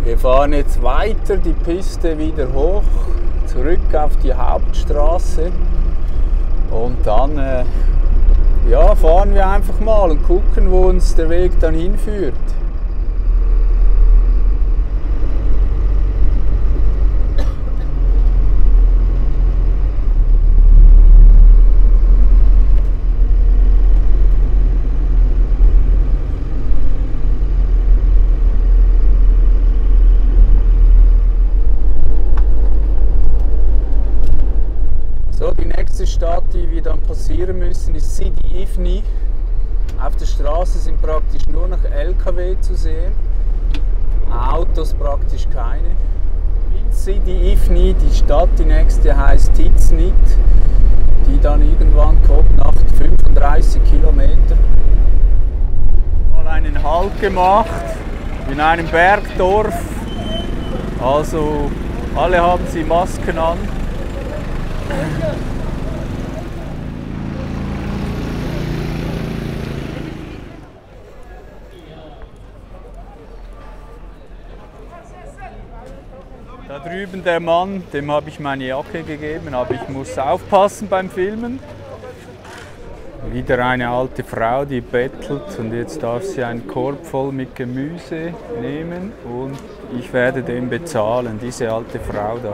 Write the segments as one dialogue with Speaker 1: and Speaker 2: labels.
Speaker 1: Wir fahren jetzt weiter die Piste wieder hoch, zurück auf die Hauptstraße und dann ja, fahren wir einfach mal und gucken, wo uns der Weg dann hinführt. So, die nächste Stadt, die wir dann passieren müssen, ist Sidi Ifni. Auf der Straße sind praktisch nur noch LKW zu sehen, Autos praktisch keine. In Sidi Ifni, die Stadt, die nächste heißt Tiznit, die dann irgendwann kommt nach 35 Kilometern. Mal einen Halt gemacht in einem Bergdorf, also alle haben sie Masken an. Da drüben der Mann, dem habe ich meine Jacke gegeben, aber ich muss aufpassen beim Filmen. Wieder eine alte Frau, die bettelt und jetzt darf sie einen Korb voll mit Gemüse nehmen und ich werde dem bezahlen, diese alte Frau da.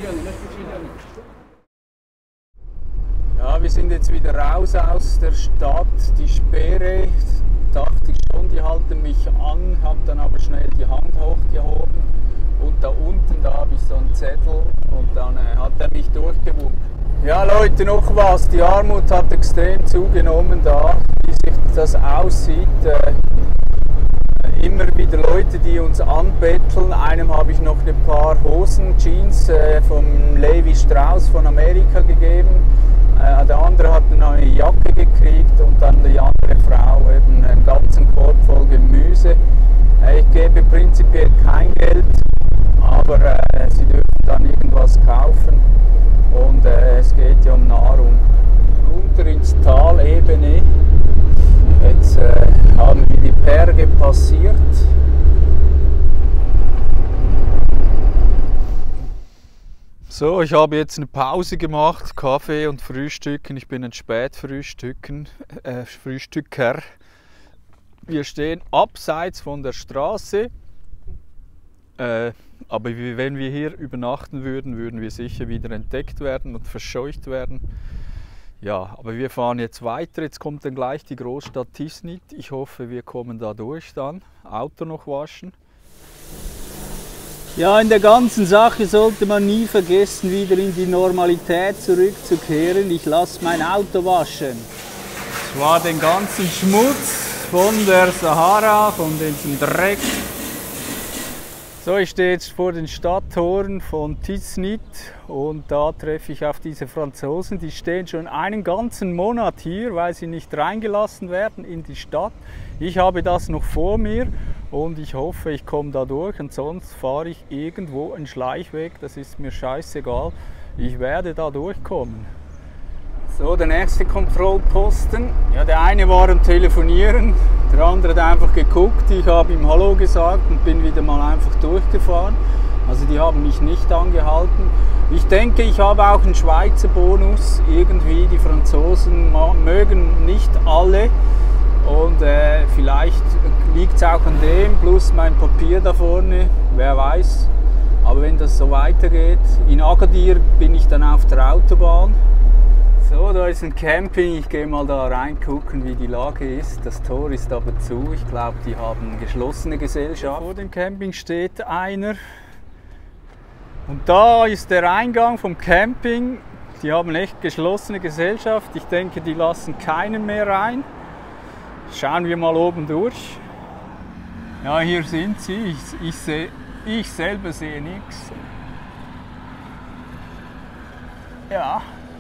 Speaker 1: Ja, wir sind jetzt wieder raus aus der Stadt. Die Sperre, dachte ich schon, die halten mich an, habe dann aber schnell die Hand hochgehoben und da unten, da habe ich so einen Zettel und dann hat er mich durchgewunken. Ja Leute, noch was, die Armut hat extrem zugenommen da, wie sich das aussieht. Immer wieder Leute, die uns anbetteln. Einem habe ich noch ein paar Hosen, Jeans vom Levi Strauss von Amerika gegeben. Der andere hat eine neue Jacke gekriegt und dann die andere Frau eben einen ganzen Korb voll Gemüse. Ich gebe prinzipiell kein Geld, aber sie dürfen dann irgendwas kaufen und es geht ja um Nahrung. Runter ins Talebene. Jetzt haben wir die Berge passiert. So, ich habe jetzt eine Pause gemacht, Kaffee und Frühstücken. Ich bin ein Spätfrühstücker. Wir stehen abseits von der Straße. Aber wenn wir hier übernachten würden, würden wir sicher wieder entdeckt werden und verscheucht werden. Ja, aber wir fahren jetzt weiter. Jetzt kommt dann gleich die Großstadt Tiznit. Ich hoffe, wir kommen da durch dann. Auto noch waschen. Ja, in der ganzen Sache sollte man nie vergessen, wieder in die Normalität zurückzukehren. Ich lasse mein Auto waschen. Es war den ganzen Schmutz von der Sahara, von diesem Dreck. So, ich stehe jetzt vor den Stadttoren von Tiznit und da treffe ich auf diese Franzosen. Die stehen schon einen ganzen Monat hier, weil sie nicht reingelassen werden in die Stadt. Ich habe das noch vor mir und ich hoffe, ich komme da durch und sonst fahre ich irgendwo einen Schleichweg, das ist mir scheißegal. Ich werde da durchkommen. So, der nächste Kontrollposten. Ja, der eine war am Telefonieren, der andere hat einfach geguckt. Ich habe ihm Hallo gesagt und bin wieder mal einfach durchgefahren. Also die haben mich nicht angehalten. Ich denke, ich habe auch einen Schweizer Bonus. Irgendwie, die Franzosen mögen nicht alle. Und vielleicht liegt es auch an dem, plus mein Papier da vorne, wer weiß. Aber wenn das so weitergeht, in Agadir bin ich dann auf der Autobahn. So, da ist ein Camping, ich gehe mal da reingucken, wie die Lage ist. Das Tor ist aber zu, ich glaube, die haben geschlossene Gesellschaft. Vor dem Camping steht einer. Und da ist der Eingang vom Camping. Die haben echt geschlossene Gesellschaft. Ich denke, die lassen keinen mehr rein. Schauen wir mal oben durch. Ja, hier sind sie. Ich selber sehe nichts. Ja.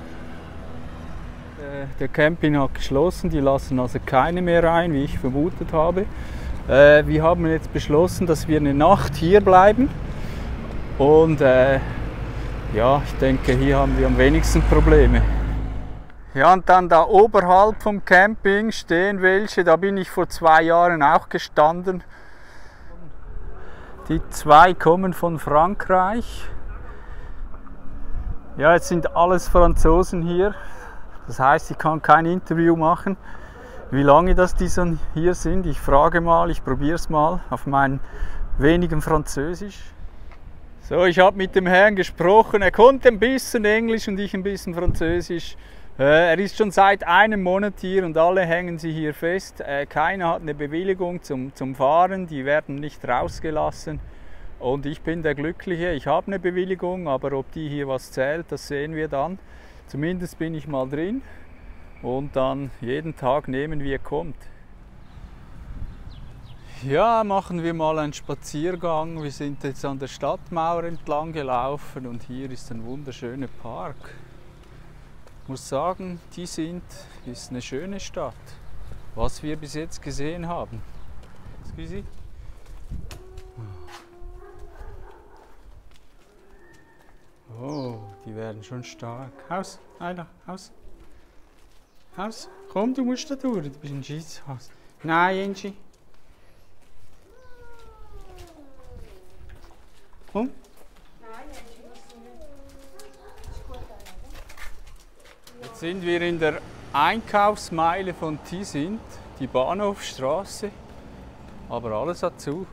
Speaker 1: Der Camping hat geschlossen, die lassen also keine mehr rein, wie ich vermutet habe. Wir haben jetzt beschlossen, dass wir eine Nacht hier bleiben. Und ja, ich denke, hier haben wir am wenigsten Probleme. Ja, und dann da oberhalb vom Camping stehen welche, da bin ich vor 2 Jahren auch gestanden. Die zwei kommen von Frankreich. Ja, jetzt sind alles Franzosen hier. Das heißt, ich kann kein Interview machen. Wie lange das die hier sind, ich frage mal, ich probiere es mal auf mein wenigem Französisch. So, ich habe mit dem Herrn gesprochen, er konnte ein bisschen Englisch und ich ein bisschen Französisch. Er ist schon seit einem Monat hier und alle hängen sie hier fest. Keiner hat eine Bewilligung zum Fahren, die werden nicht rausgelassen. Und ich bin der Glückliche, ich habe eine Bewilligung, aber ob die hier was zählt, das sehen wir dann. Zumindest bin ich mal drin und dann jeden Tag nehmen, wie er kommt. Ja, machen wir mal einen Spaziergang. Wir sind jetzt an der Stadtmauer entlang gelaufen und hier ist ein wunderschöner Park. Ich muss sagen, ist eine schöne Stadt, was wir bis jetzt gesehen haben. Excuse. Oh, die werden schon stark. Haus, Ayla, Haus. Haus, komm, du musst da durch, du bist ein Scheisshaus. Nein, Angie. Komm. Jetzt sind wir in der Einkaufsmeile von Tisint, die Bahnhofstraße, aber alles hat zu.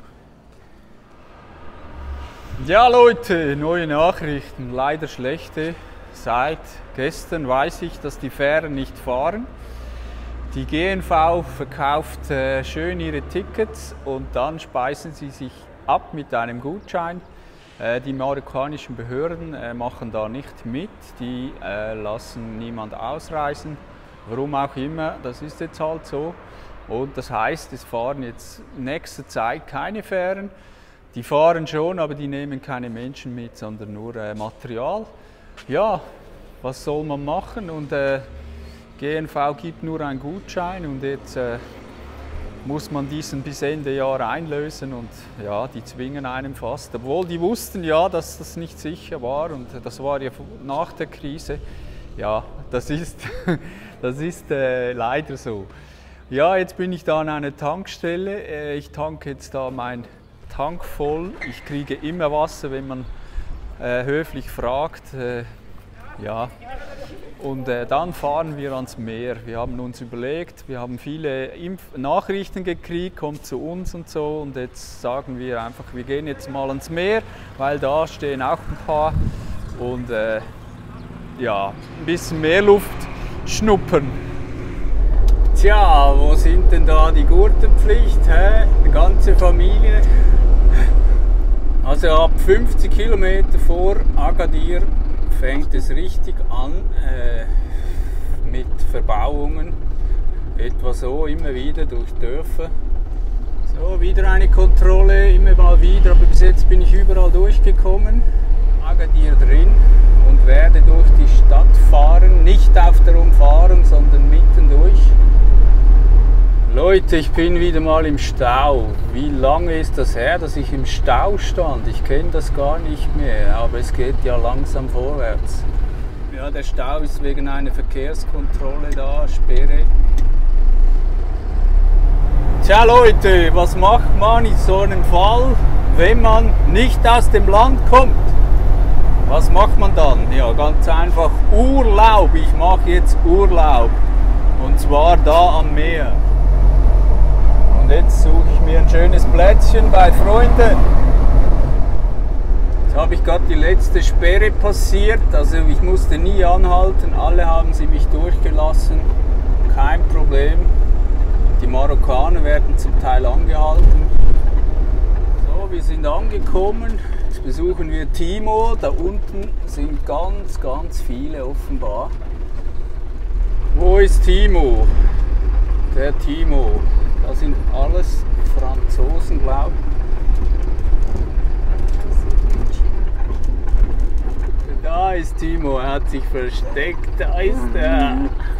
Speaker 1: Ja Leute, neue Nachrichten, leider schlechte. Seit gestern weiß ich, dass die Fähren nicht fahren. Die GNV verkauft schön ihre Tickets und dann speisen sie sich ab mit einem Gutschein. Die marokkanischen Behörden machen da nicht mit, die lassen niemand ausreisen, warum auch immer, das ist jetzt halt so. Und das heißt, es fahren jetzt in nächster Zeit keine Fähren. Die fahren schon, aber die nehmen keine Menschen mit, sondern nur Material. Ja, was soll man machen? Und GNV gibt nur einen Gutschein und jetzt muss man diesen bis Ende Jahr einlösen und ja, die zwingen einem fast. Obwohl die wussten ja, dass das nicht sicher war und das war ja nach der Krise. Ja, das ist leider so. Ja, jetzt bin ich da an einer Tankstelle. Ich tanke jetzt da mein Tank voll. Ich kriege immer Wasser, wenn man höflich fragt. Ja. Und dann fahren wir ans Meer. Wir haben uns überlegt, wir haben viele Nachrichten gekriegt, kommt zu uns und so. Und jetzt sagen wir einfach, wir gehen jetzt mal ans Meer, weil da stehen auch ein paar. Und ja, ein bisschen Meerluft schnuppern. Tja, wo sind denn da die Gurtenpflicht? Die ganze Familie. Also ab 50 Kilometer vor Agadir fängt es richtig an mit Verbauungen. Etwa so, immer wieder durch Dörfer. So, wieder eine Kontrolle, immer mal wieder, aber bis jetzt bin ich überall durchgekommen. Agadir drin und werde durch die Stadt fahren, nicht auf der Umfahrung, sondern mitten durch. Leute, ich bin wieder mal im Stau. Wie lange ist das her, dass ich im Stau stand? Ich kenne das gar nicht mehr, aber es geht ja langsam vorwärts. Ja, der Stau ist wegen einer Verkehrskontrolle da, Sperre. Tja Leute, was macht man in so einem Fall, wenn man nicht aus dem Land kommt? Was macht man dann? Ja, ganz einfach Urlaub. Ich mache jetzt Urlaub. Und zwar da am Meer. Und jetzt suche ich mir ein schönes Plätzchen bei Freunden. Jetzt habe ich gerade die letzte Sperre passiert. Also ich musste nie anhalten. Alle haben sie mich durchgelassen. Kein Problem. Die Marokkaner werden zum Teil angehalten. So, wir sind angekommen. Jetzt besuchen wir Timo. Da unten sind ganz, ganz viele offenbar. Wo ist Timo? Der Timo. Das sind alles Franzosen, glaube ich. Da ist Timo, er hat sich versteckt. Da ist er.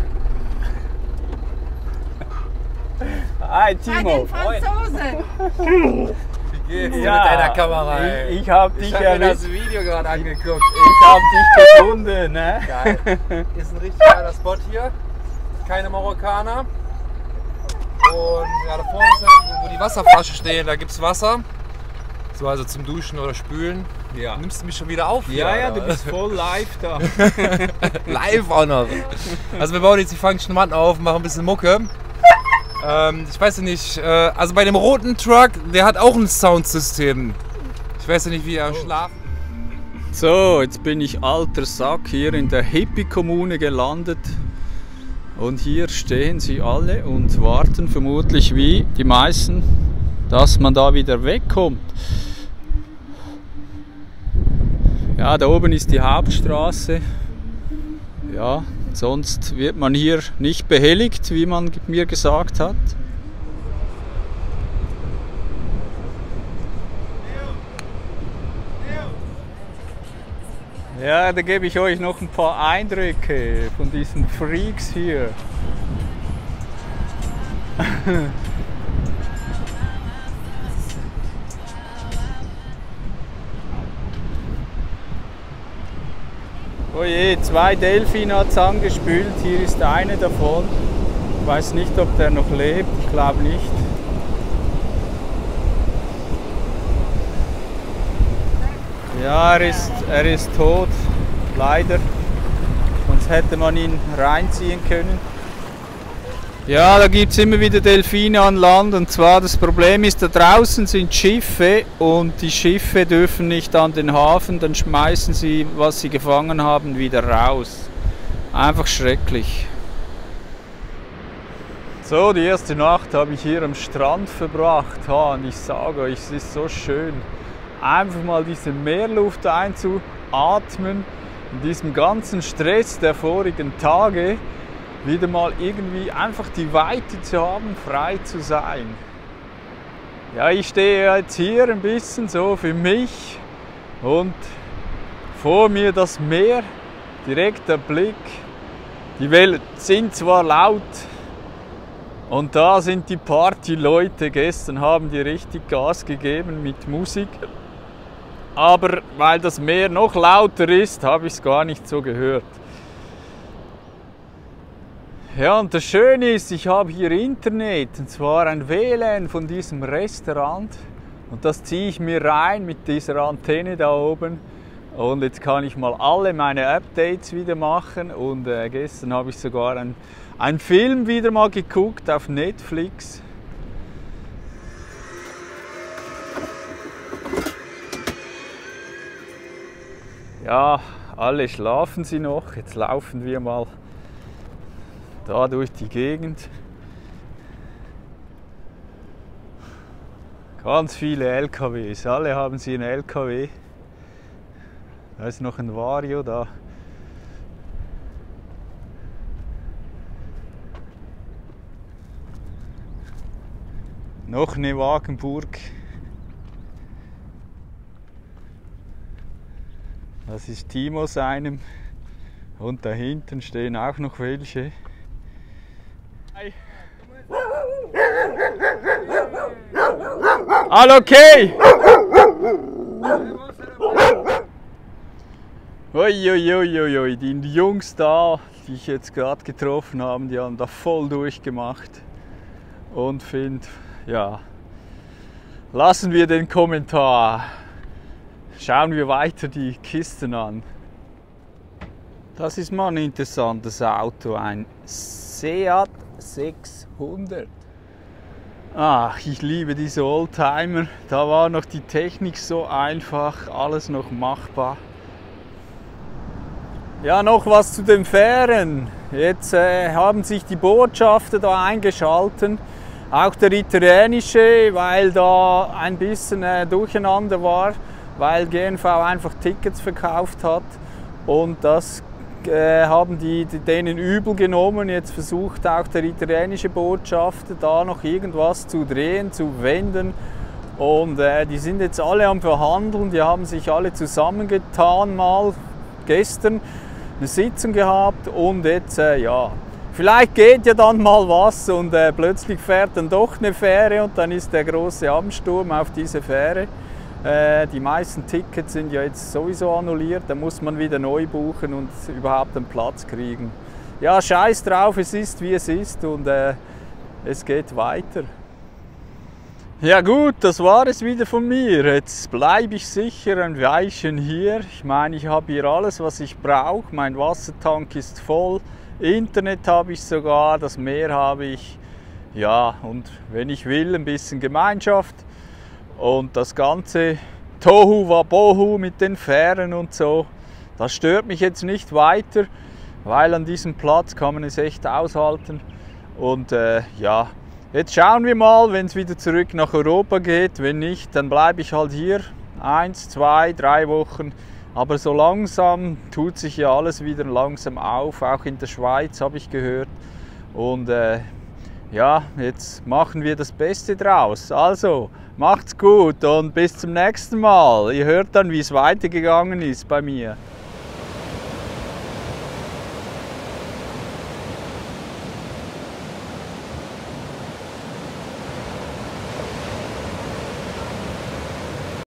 Speaker 1: Hi Timo.
Speaker 2: Franzose. Wie geht's dir mit deiner Kamera?
Speaker 1: Ich habe dich
Speaker 2: mir das Video gerade angeguckt.
Speaker 1: Ich habe dich gefunden. Ne?
Speaker 2: Geil. Ist ein richtig geiler Spot hier. Keine Marokkaner. Und ja, da vorne ist, wo die Wasserflasche stehen, da gibt es Wasser. So, also zum Duschen oder Spülen.
Speaker 1: Ja.
Speaker 2: Nimmst du mich schon wieder auf?
Speaker 1: Ja,
Speaker 2: hier,
Speaker 1: ja,
Speaker 2: oder?
Speaker 1: du bist voll live da.
Speaker 2: Live auch noch. Also wir bauen jetzt die Function One auf, machen ein bisschen Mucke. Ich weiß ja nicht, also bei dem roten Truck, der hat auch ein Soundsystem. Ich weiß ja nicht, wie er schlafen.
Speaker 1: So, jetzt bin ich alter Sack hier in der Hippie-Kommune gelandet. Und hier stehen sie alle und warten vermutlich wie die meisten, dass man da wieder wegkommt. Ja, da oben ist die Hauptstraße. Ja, sonst wird man hier nicht behelligt, wie man mir gesagt hat. Ja, da gebe ich euch noch ein paar Eindrücke von diesen Freaks hier. Oh je, 2 Delfine hat es angespült, hier ist eine davon. Ich weiß nicht, ob der noch lebt, ich glaube nicht. Ja, er ist tot, leider. Sonst hätte man ihn reinziehen können. Ja, da gibt es immer wieder Delfine an Land. Und zwar das Problem ist, da draußen sind Schiffe und die Schiffe dürfen nicht an den Hafen. Dann schmeißen sie, was sie gefangen haben, wieder raus. Einfach schrecklich. So, die erste Nacht habe ich hier am Strand verbracht. Und ich sage euch, es ist so schön. Einfach mal diese Meerluft einzuatmen, in diesem ganzen Stress der vorigen Tage wieder mal irgendwie einfach die Weite zu haben, frei zu sein. Ja, ich stehe jetzt hier ein bisschen so für mich und vor mir das Meer, direkt der Blick. Die Wellen sind zwar laut und da sind die Partyleute, gestern haben die richtig Gas gegeben mit Musik. Aber weil das Meer noch lauter ist, habe ich es gar nicht so gehört. Ja, und das Schöne ist, ich habe hier Internet, und zwar ein WLAN von diesem Restaurant. Und das ziehe ich mir rein mit dieser Antenne da oben. Und jetzt kann ich mal alle meine Updates wieder machen. Und gestern habe ich sogar einen Film wieder mal geguckt auf Netflix. Ja, alle schlafen sie noch. Jetzt laufen wir mal da durch die Gegend. Ganz viele LKWs, alle haben sie einen LKW. Da ist noch ein Vario da. Noch eine Wagenburg. Das ist Timo seinem. Und da hinten stehen auch noch welche. All okay? Uiuiuiui, die Jungs da, die ich jetzt gerade getroffen habe, die haben da voll durchgemacht. Und finde, ja, lassen wir den Kommentar. Schauen wir weiter die Kisten an. Das ist mal ein interessantes Auto, ein Seat 600. Ach, ich liebe diese Oldtimer. Da war noch die Technik so einfach, alles noch machbar. Ja, noch was zu den Fähren. Jetzt haben sich die Botschafter da eingeschaltet. Auch der italienische, weil da ein bisschen Durcheinander war, weil GNV einfach Tickets verkauft hat. Und das haben die denen übel genommen. Jetzt versucht auch der italienische Botschafter da noch irgendwas zu drehen, zu wenden. Und die sind jetzt alle am Verhandeln. Die haben sich alle zusammengetan mal gestern eine Sitzung gehabt und jetzt ja, vielleicht geht ja dann mal was und plötzlich fährt dann doch eine Fähre und dann ist der große Ansturm auf diese Fähre. Die meisten Tickets sind ja jetzt sowieso annulliert, da muss man wieder neu buchen und überhaupt einen Platz kriegen. Ja, scheiß drauf, es ist wie es ist und es geht weiter. Ja gut, das war es wieder von mir. Jetzt bleibe ich sicher ein Weilchen hier. Ich meine, ich habe hier alles, was ich brauche. Mein Wassertank ist voll, Internet habe ich sogar, das Meer habe ich. Ja, und wenn ich will, ein bisschen Gemeinschaft. Und das ganze Tohu Wabohu mit den Fähren und so, das stört mich jetzt nicht weiter, weil an diesem Platz kann man es echt aushalten. Und ja, jetzt schauen wir mal, wenn es wieder zurück nach Europa geht. Wenn nicht, dann bleibe ich halt hier 1, 2, 3 Wochen. Aber so langsam tut sich ja alles wieder langsam auf, auch in der Schweiz habe ich gehört. Und ja, jetzt machen wir das Beste draus. Also, macht's gut und bis zum nächsten Mal. Ihr hört dann, wie es weitergegangen ist bei mir.